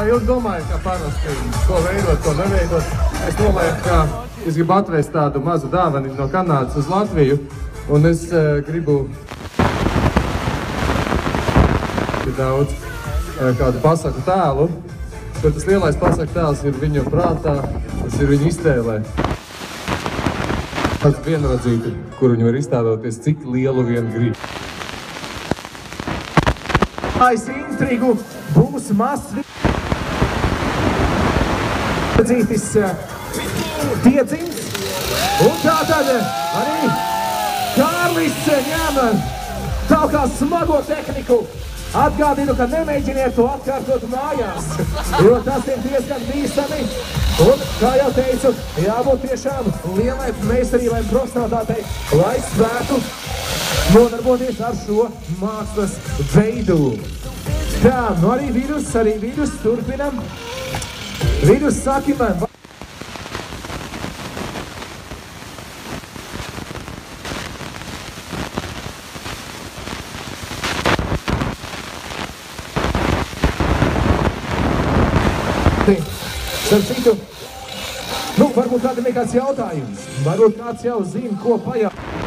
jūs domājat, kā parasti, ko veidot, ko neveidot? Es domāju, ka es gribu atvest tādu mazu dāvanu no Kanādas uz Latviju, un es gribu daudz kādu pasaku tēlu, bet tas lielais pasaku tēls ir viņu prātā, tas ir viņu iztēlē. Tāds vienradzīti, kur viņi var iztēloties, cik lielu vien grib. Aiz intrigu būs mazs vienradzītis Diedziņš, un tātad arī Kārlis ņem tā kā smago tehniku. Atgādinu, ka nemēģiniet to atkārtot mājās, jo tas ir diezgan bīstami. Un, kā jau teicu, jābūt tiešām lielai meistarībai un profesionalitātei, lai spētu nodarboties ar šo mākslas veidu. Tā, nu arī vidus turpinam. Vidus saki man. Starp citu, nu, varbūt kādam ir kāds jautājums, varbūt kāds jau zina, ko pajautāt.